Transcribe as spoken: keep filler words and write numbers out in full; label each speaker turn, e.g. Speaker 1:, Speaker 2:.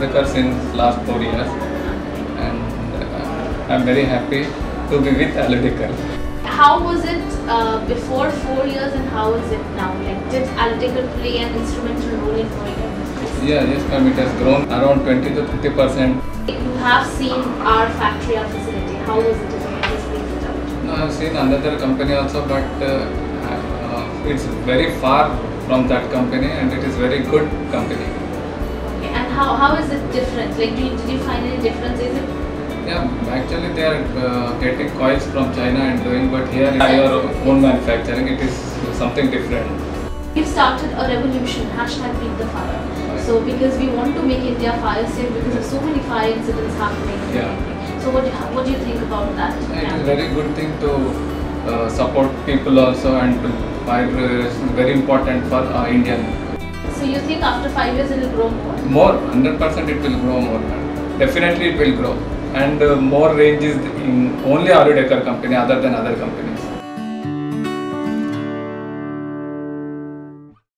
Speaker 1: Aludecor since last four years, and uh, I'm very happy to be with Aludecor.
Speaker 2: How was it uh, before four years and how is it now? Like, did Aludecor play an instrumental role in growing your business?
Speaker 1: Yeah, yes ma'am, it has grown around twenty to thirty percent.
Speaker 2: You have seen our factory, our facility. How was it? If you can just brief it out.
Speaker 1: No, I've seen another company also, but uh, uh, it's very far from that company, and it is very good company.
Speaker 2: Okay, and how, how is it different? Like, do you, did you find any difference? Is it?
Speaker 1: Yeah, actually they are uh, getting coils from China and doing, but here in your own manufacturing, it is something different.
Speaker 2: We've started a revolution, hashtag Beat the Fire. Right. So because we want to make India fire safe because of so many fire incidents happening.
Speaker 1: Yeah.
Speaker 2: So what do, you, what do you think about that?
Speaker 1: Yeah, it is a very good thing to uh, support people also, and to fire is very important for uh, Indian.
Speaker 2: So you think after five years it will grow more?
Speaker 1: More, one hundred percent it will grow more. Definitely it will grow. And uh, more range is in only Aludecor company other than other companies.